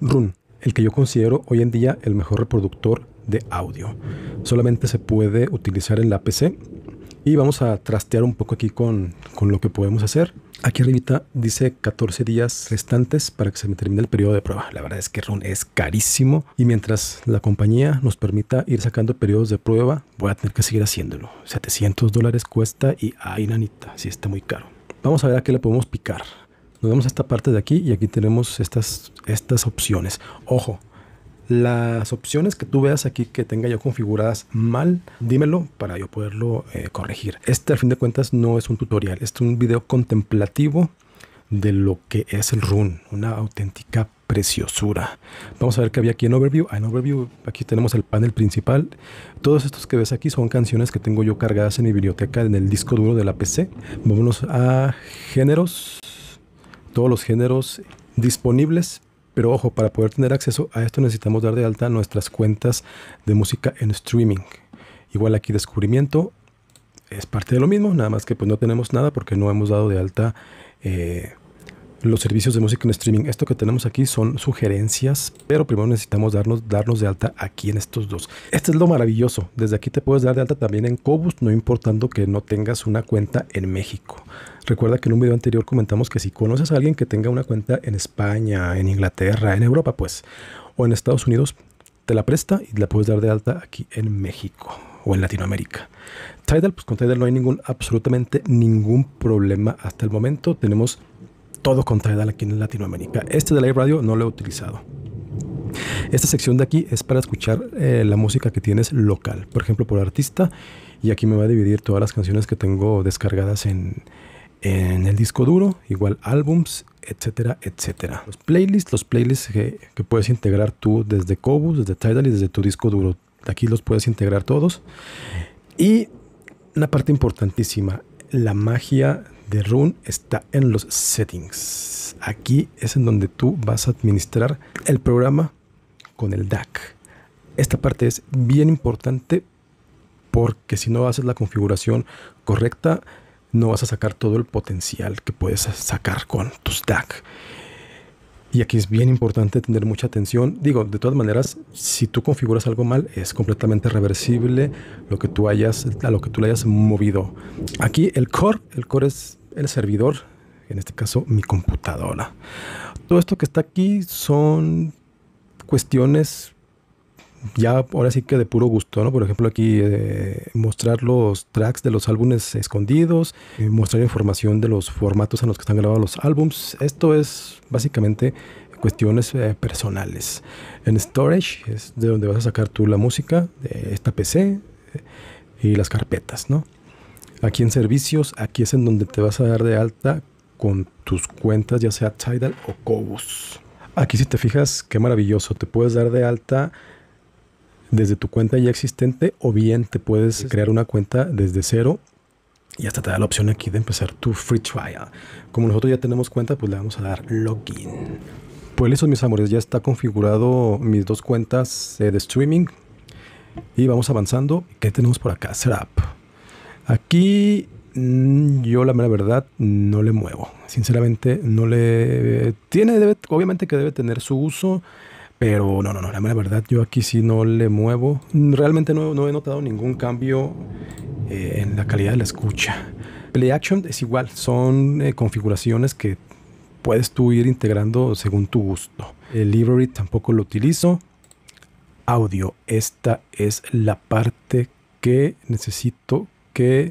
Roon, el que yo considero hoy en día el mejor reproductor de audio. Solamente se puede utilizar en la PC. Y vamos a trastear un poco aquí con lo que podemos hacer. Aquí arribita dice 14 días restantes para que se me termine el periodo de prueba. La verdad es que Roon es carísimo. Y mientras la compañía nos permita ir sacando periodos de prueba, voy a tener que seguir haciéndolo. $700 cuesta y ay, nanita, sí está muy caro. Vamos a ver a qué le podemos picar. Nos vamos a esta parte de aquí y aquí tenemos estas opciones. Ojo. Las opciones que tú veas aquí que tenga yo configuradas mal, dímelo para yo poderlo corregir. Este, al fin de cuentas, no es un tutorial, es un video contemplativo de lo que es el Roon, una auténtica preciosura. Vamos a ver qué había aquí en Overview. En Overview aquí tenemos el panel principal. Todos estos que ves aquí son canciones que tengo yo cargadas en mi biblioteca en el disco duro de la PC. Vámonos a géneros, todos los géneros disponibles. Pero ojo, para poder tener acceso a esto necesitamos dar de alta nuestras cuentas de música en streaming. Igual aquí descubrimiento es parte de lo mismo, nada más que pues no tenemos nada porque no hemos dado de alta los servicios de música en streaming. Esto que tenemos aquí son sugerencias, pero primero necesitamos darnos de alta aquí en estos dos. Este es lo maravilloso. Desde aquí te puedes dar de alta también en Qobuz, no importando que no tengas una cuenta en México. Recuerda que en un video anterior comentamos que si conoces a alguien que tenga una cuenta en España, en Inglaterra, en Europa, pues, o en Estados Unidos, te la presta y la puedes dar de alta aquí en México o en Latinoamérica. Tidal, pues con Tidal no hay absolutamente ningún problema hasta el momento. Tenemos todo con Tidal aquí en Latinoamérica. Este de Live Radio no lo he utilizado. Esta sección de aquí es para escuchar la música que tienes local, por ejemplo, por artista. Y aquí me va a dividir todas las canciones que tengo descargadas en el disco duro, igual álbums, etcétera, etcétera. Los playlists que puedes integrar tú desde Qobuz, desde Tidal y desde tu disco duro. Aquí los puedes integrar todos. Y una parte importantísima, la magia de Roon está en los settings. Aquí es en donde tú vas a administrar el programa con el DAC. Esta parte es bien importante porque si no haces la configuración correcta, no vas a sacar todo el potencial que puedes sacar con tus DAC. Y aquí es bien importante tener mucha atención. Digo, de todas maneras, si tú configuras algo mal, es completamente reversible a lo que tú le hayas movido. Aquí el core es el servidor, en este caso mi computadora. Todo esto que está aquí son cuestiones ya ahora sí que de puro gusto, ¿no? Por ejemplo, aquí mostrar los tracks de los álbumes escondidos, mostrar información de los formatos en los que están grabados los álbums. Esto es básicamente cuestiones personales. En storage es de donde vas a sacar tú la música de esta PC y las carpetas, ¿no? Aquí en servicios, aquí es en donde te vas a dar de alta con tus cuentas, ya sea Tidal o Qobuz. Aquí si te fijas, qué maravilloso, te puedes dar de alta desde tu cuenta ya existente o bien te puedes crear una cuenta desde cero y hasta te da la opción aquí de empezar tu free trial. Como nosotros ya tenemos cuenta, pues le vamos a dar login. Pues listo, mis amores, ya está configurado mis dos cuentas de streaming y vamos avanzando. ¿Qué tenemos por acá? Setup. Aquí yo la mera verdad no le muevo. Sinceramente no le... obviamente que debe tener su uso. Pero no, la mera verdad, yo aquí sí no le muevo. Realmente no he notado ningún cambio en la calidad de la escucha. Play Action es igual, son configuraciones que puedes tú ir integrando según tu gusto. El Library tampoco lo utilizo. Audio, esta es la parte que necesito que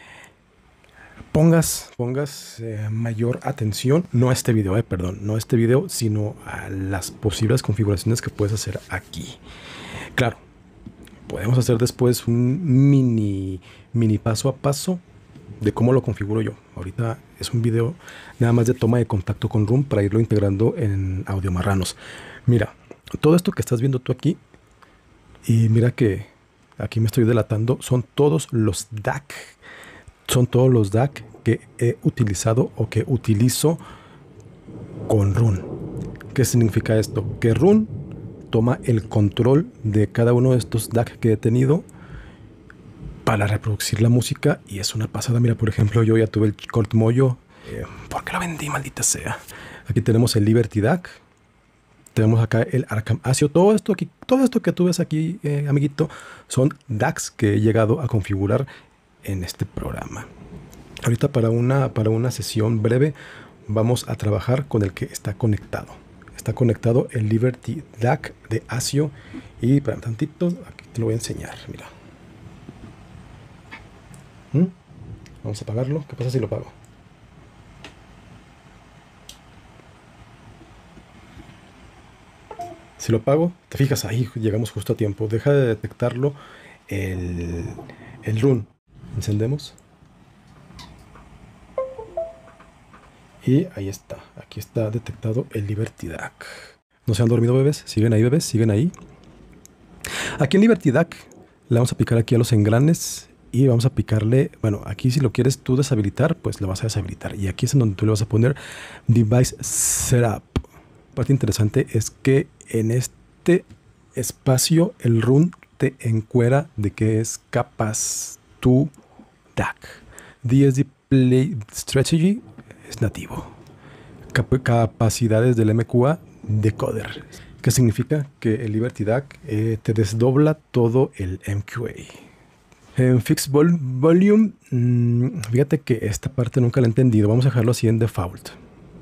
pongas mayor atención, no a este video, no a este video, sino a las posibles configuraciones que puedes hacer aquí. Claro, podemos hacer después un mini paso a paso de cómo lo configuro yo. Ahorita es un video nada más de toma de contacto con Roon para irlo integrando en Audio Marranos. Mira, todo esto que estás viendo tú aquí, y mira que aquí me estoy delatando, son todos los DAC. Son todos los DAC que he utilizado o que utilizo con Roon. ¿Qué significa esto? Que Roon toma el control de cada uno de estos DAC que he tenido para reproducir la música y es una pasada. Mira, por ejemplo, yo ya tuve el Colt Moyo. ¿Por qué lo vendí, maldita sea? Aquí tenemos el Liberty DAC. Tenemos acá el Arkham ASIO. Todo esto que tú ves aquí, amiguito, son DACs que he llegado a configurar en este programa. Ahorita para una sesión breve vamos a trabajar con el que está conectado. Está conectado el Liberty DAC de ASIO. Y para un tantito, aquí te lo voy a enseñar. Mira. Vamos a apagarlo. ¿Qué pasa si lo apago? Si lo apago, te fijas, ahí llegamos justo a tiempo. Deja de detectarlo el run. Encendemos. Y ahí está. Aquí está detectado el Liberty DAC. ¿No se han dormido, bebés? ¿Siguen ahí, bebés? ¿Siguen ahí? Aquí en Liberty DAC le vamos a picar aquí a los engranes y vamos a picarle, bueno, aquí si lo quieres tú deshabilitar, pues lo vas a deshabilitar. Y aquí es en donde tú le vas a poner Device Setup. Parte interesante es que en este espacio el run te encuera de que es capaz tu DAC. DSD Play Strategy es nativo. Capacidades del MQA decoder. ¿Qué significa? Que el Liberty DAC te desdobla todo el MQA. En Fixed Volume, fíjate que esta parte nunca la he entendido. Vamos a dejarlo así en default.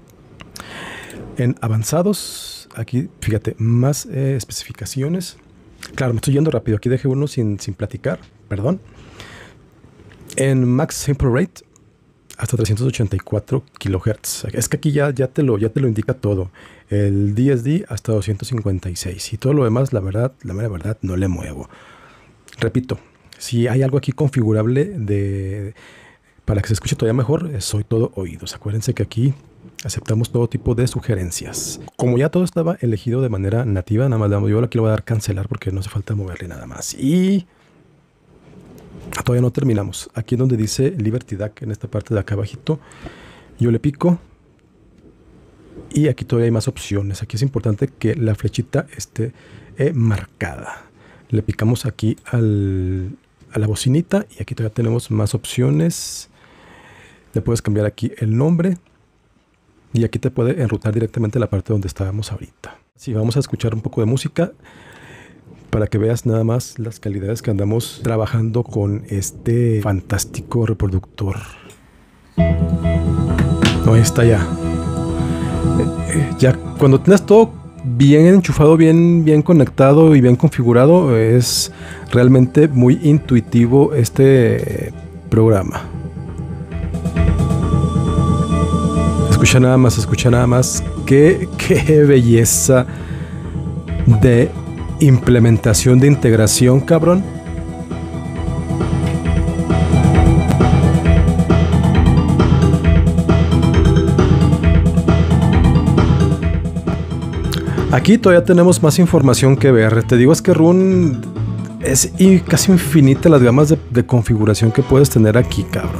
En avanzados, aquí fíjate, más especificaciones. Claro, me estoy yendo rápido. Aquí dejé uno sin platicar, perdón. En Max Sample Rate, hasta 384 kHz. Es que aquí ya te lo indica todo. El DSD hasta 256. Y todo lo demás, la mera verdad, no le muevo. Repito, si hay algo aquí configurable para que se escuche todavía mejor, soy todo oídos. Acuérdense que aquí aceptamos todo tipo de sugerencias. Como ya todo estaba elegido de manera nativa, nada más yo aquí le voy a dar cancelar porque no hace falta moverle nada más. Y todavía no terminamos. Aquí es donde dice Liberty DAC, en esta parte de acá abajito, yo le pico y aquí todavía hay más opciones. Aquí es importante que la flechita esté marcada. Le picamos aquí a la bocinita y aquí todavía tenemos más opciones. Le puedes cambiar aquí el nombre y aquí te puede enrutar directamente a la parte donde estábamos ahorita. Sí, vamos a escuchar un poco de música para que veas nada más las calidades que andamos trabajando con este fantástico reproductor. No, ahí está ya. Ya cuando tienes todo bien enchufado, bien conectado y bien configurado, es realmente muy intuitivo este programa. Escucha nada más. Qué belleza de implementación de integración, cabrón. Aquí todavía tenemos más información que ver. Te digo, es que Run es casi infinita las gamas de configuración que puedes tener aquí, cabrón.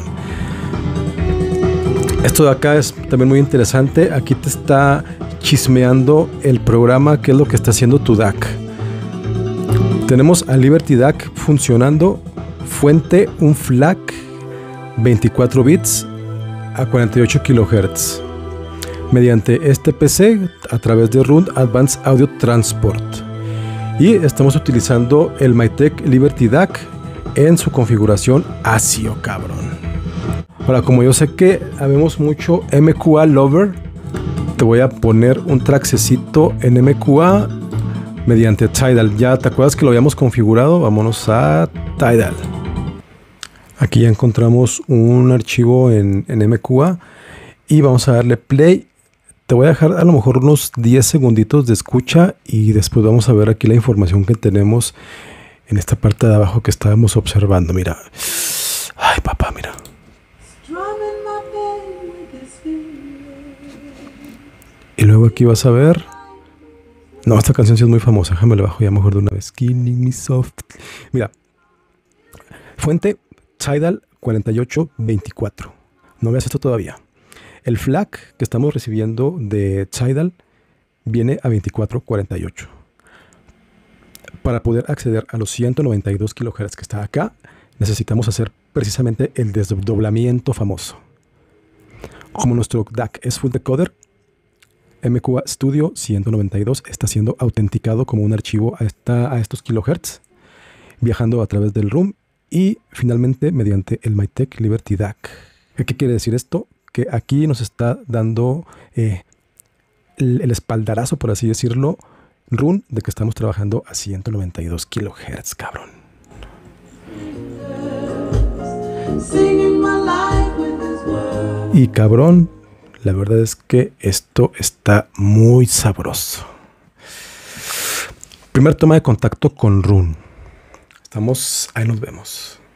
Esto de acá es también muy interesante. Aquí te está chismeando el programa, qué es lo que está haciendo tu DAC. Tenemos a Liberty DAC funcionando. Fuente, un FLAC 24 bits a 48 kHz. Mediante este PC a través de Run Advanced Audio Transport. Y estamos utilizando el Mytek Liberty DAC en su configuración ASIO, cabrón. Ahora, como yo sé que habemos mucho MQA lover, te voy a poner un trackcito en MQA mediante Tidal. Ya te acuerdas que lo habíamos configurado. Vámonos a Tidal. Aquí ya encontramos un archivo en MQA y vamos a darle play. Te voy a dejar a lo mejor unos 10 segunditos de escucha y después vamos a ver aquí la información que tenemos en esta parte de abajo que estábamos observando. Mira. Ay, papá, mira. Y luego aquí vas a ver. No, esta canción sí es muy famosa. Déjame la bajo ya mejor de una vez. Killing me soft. Mira. Fuente Tidal 4824. No veas esto todavía. El FLAC que estamos recibiendo de Tidal viene a 2448. Para poder acceder a los 192 kHz que está acá, necesitamos hacer precisamente el desdoblamiento famoso. Como nuestro DAC es full decoder, MQA Studio 192 está siendo autenticado como un archivo a estos kilohertz, viajando a través del room y finalmente mediante el Mytek Liberty DAC. ¿Qué quiere decir esto? Que aquí nos está dando el espaldarazo, por así decirlo, Roon, de que estamos trabajando a 192 kilohertz, cabrón. Y cabrón, la verdad es que esto está muy sabroso. Primer toma de contacto con Roon. Ahí nos vemos.